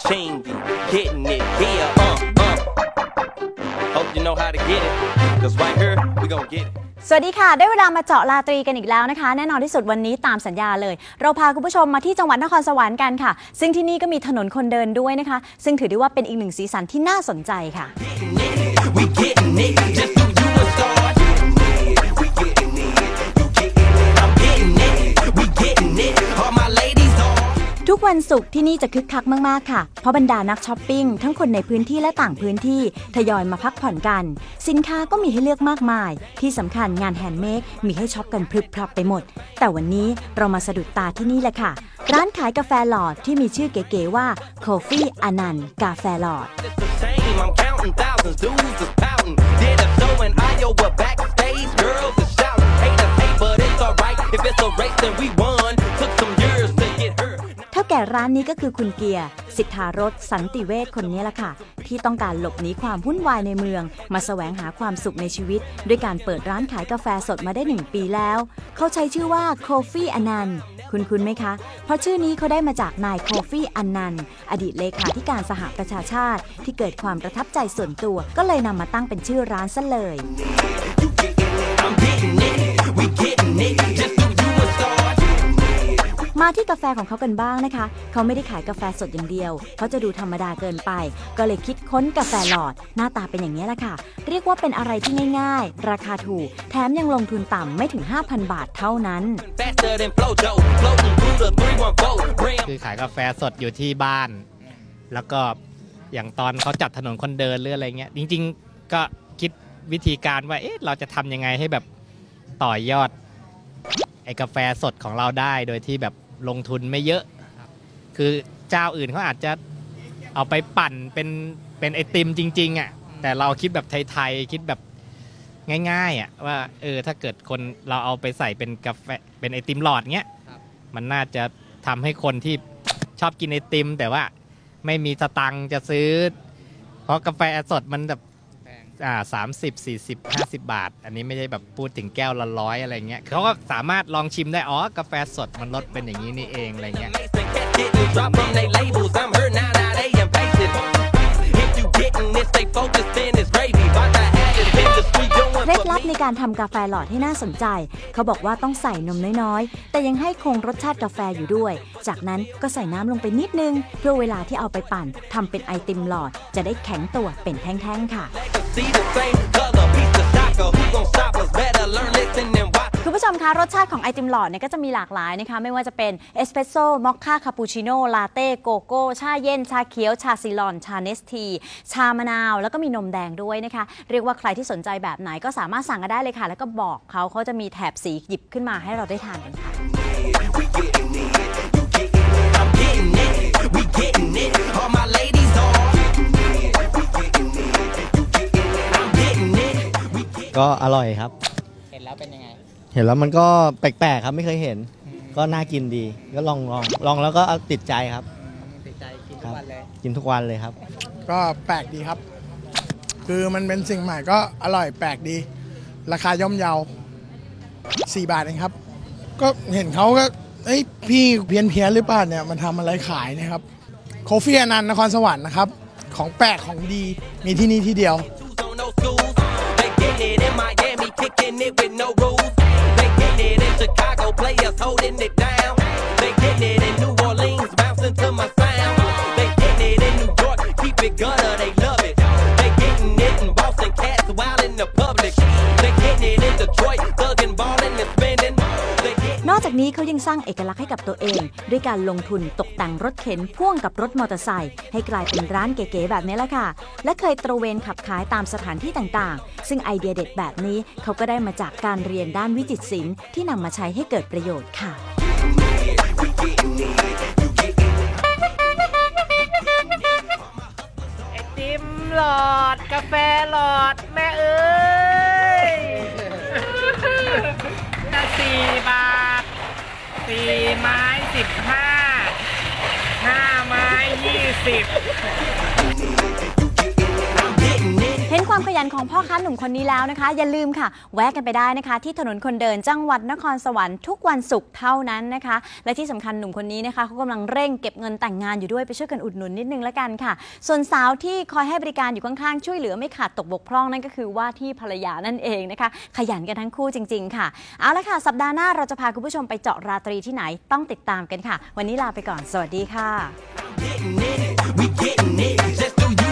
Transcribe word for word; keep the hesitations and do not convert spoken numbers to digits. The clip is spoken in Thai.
machine be getting it here. Uh, uh. Hope you know how to get it, cause right here we gon' get it. สวัสดีค่ะได้เวลามาเจาะลาตรีกันอีกแล้วนะคะแน่นอนที่สุดวันนี้ตามสัญญาเลยเราพาคุณผู้ชมมาที่จังหวัดนครสวรรค์กันค่ะซึ่งที่นี่ก็มีถนนคนเดินด้วยนะคะซึ่งถือได้ว่าเป็นอีกหนึ่งสีสันที่น่าสนใจค่ะทุกวันศุกร์ที่นี่จะคึกคักมากๆค่ะเพราะบรรดานักช้อปปิ้งทั้งคนในพื้นที่และต่างพื้นที่ทยอยมาพักผ่อนกันสินค้าก็มีให้เลือกมากมายที่สำคัญงานแฮนด์เมดมีให้ช็อปกันพรึบพรับไปหมดแต่วันนี้เรามาสะดุดตาที่นี่แหละค่ะร้านขายกาแฟหลอดที่มีชื่อเก๋ๆว่า Coffee อนันต์กาแฟหลอดเท่าแก่ร้านนี้ก็คือคุณเกียร์สิทธารสสันติเวชคนนี้แหละค่ะที่ต้องการหลบหนีความวุ่นวายในเมืองมาแสวงหาความสุขในชีวิตด้วยการเปิดร้านขายกาแฟสดมาได้หนึ่งปีแล้วเขาใช้ชื่อว่า Coffee อนันต์คุณคุณไหมคะเพราะชื่อนี้เขาได้มาจากนาย Coffee อนันต์อดีตเลขาธิการสหประชาชาติที่เกิดความประทับใจส่วนตัวก็เลยนำมาตั้งเป็นชื่อร้านซะเลยมาที่กาแฟของเขากันบ้างนะคะเขาไม่ได้ขายกาแฟสดอย่างเดียวเขาจะดูธรรมดาเกินไปก็เลยคิดค้นกาแฟหลอดหน้าตาเป็นอย่างนี้แหละค่ะเรียกว่าเป็นอะไรที่ง่ายๆราคาถูกแถมยังลงทุนต่ำไม่ถึง ห้าพัน บาทเท่านั้นคือขายกาแฟสดอยู่ที่บ้านแล้วก็อย่างตอนเขาจัดถนนคนเดินหรืออะไรเงี้ยจริงๆก็คิดวิธีการว่าเอ๊ะเราจะทำยังไงให้แบบต่อยอดไอ้กาแฟสดของเราได้โดยที่แบบลงทุนไม่เยอะคือเจ้าอื่นเขาอาจจะเอาไปปั่นเป็นเป็นไอติมจริงๆอ่ะแต่เราคิดแบบไทยๆคิดแบบง่ายๆอ่ะว่าเออถ้าเกิดคนเราเอาไปใส่เป็นกาแฟเป็นไอติมหลอดเงี้ยมันน่าจะทำให้คนที่ชอบกินไอติมแต่ว่าไม่มีสตังค์จะซื้อเพราะกาแฟสดมันแบบอ่าสามสิบสี่สิบห้าสิบบาทอันนี้ไม่ได้แบบพูดถึงแก้วละร้อยอะไรเงี้ยเขาก็สามารถลองชิมได้อ๋อกาแฟสดมันลดเป็นอย่างนี้นี่เองอะไรเงี้ยเคล็ดลับในการทำกาแฟหลอดให้น่าสนใจเขาบอกว่าต้องใส่นมน้อยๆแต่ยังให้คงรสชาติกาแฟอยู่ด้วยจากนั้นก็ใส่น้ำลงไปนิดนึงเพื่อเวลาที่เอาไปปั่นทำเป็นไอติมหลอดจะได้แข็งตัวเป็นแท่งๆค่ะคุณผู้ชมคะรสชาติของไอติมหลอดเนี่ยก็จะมีหลากหลายนะคะไม่ว่าจะเป็นเอสเปรสโซ่มอคค่าคาปูชิโน่ลาเต้โกโก้ชาเย็นชาเขียวชาซีลอนชาเนสทีชามะนาวแล้วก็มีนมแดงด้วยนะคะเรียกว่าใครที่สนใจแบบไหนก็สามารถสั่งกันได้เลยค่ะแล้วก็บอกเขาเขาจะมีแถบสีหยิบขึ้นมาให้เราได้ทานกันค่ะก็อร่อยครับเห็นแล้วเป็นยังไงเห็นแล้วมันก็แปลกๆครับไม่เคยเห็นก็น่ากินดีก็ลองลองลองแล้วก็ติดใจครับติดใจกินทุกวันเลยกินทุกวันเลยครับก็แปลกดีครับคือมันเป็นสิ่งใหม่ก็อร่อยแปลกดีราคาย่อมเยาสี่บาทเองครับก็เห็นเขาก็เอ้ยพี่เพี้ยนเพี้ยนหรือเปล่าเนี่ยมันทำอะไรขายนะครับโคฟี่อนันต์นครสวรรค์นะครับของแปลกของดีมีที่นี่ที่เดียวKicking it with no rules. They getting it in Chicago, players holding it down. They getting it in New Orleans, bouncing to my sound. They getting it in New York, keep it gutter, they love it. They getting it in Boston, cats wild in the public. They getting it in Detroit, thugging, balling and spending. นอกจากนี้เขายังสร้างเอกลักษณ์ให้กับตัวเองด้วยการลงทุนตกแต่งรถเข็นพ่วงกับรถมอเตอร์ไซค์ให้กลายเป็นร้านเก๋ๆแบบนี้แหละค่ะและเคยตระเวนขับขายตามสถานที่ต่างๆซึ่งไอเดียเด็ดแบบนี้เขาก็ได้มาจากการเรียนด้านวิจิตรศิลป์ที่นำมาใช้ให้เกิดประโยชน์ค่ะไอติมหลอดกาแฟหลอดแม่เอ้ยจะสี่บาทสี่ไม้สิบห้าห้าไม้ยี่สิบเห็นความความขยันของพ่อค้าหนุ่มคนนี้แล้วนะคะ อย่าลืมค่ะแวะกันไปได้นะคะที่ถนนคนเดินจังหวัดนครสวรรค์ทุกวันศุกร์เท่านั้นนะคะและที่สำคัญหนุ่มคนนี้นะคะเขากำลังเร่งเก็บเงินแต่งงานอยู่ด้วยไปช่วยกันอุดหนุนนิดนึงละกันค่ะส่วนสาวที่คอยให้บริการอยู่ข้างๆช่วยเหลือไม่ขาดตกบกพร่องนั่นก็คือว่าที่ภรรยานั่นเองนะคะขยันกันทั้งคู่จริงๆค่ะเอาละค่ะสัปดาห์หน้าเราจะพาคุณผู้ชมไปเจาะราตรีที่ไหนต้องติดตามกันค่ะวันนี้ลาไปก่อนสวัสดีค่ะ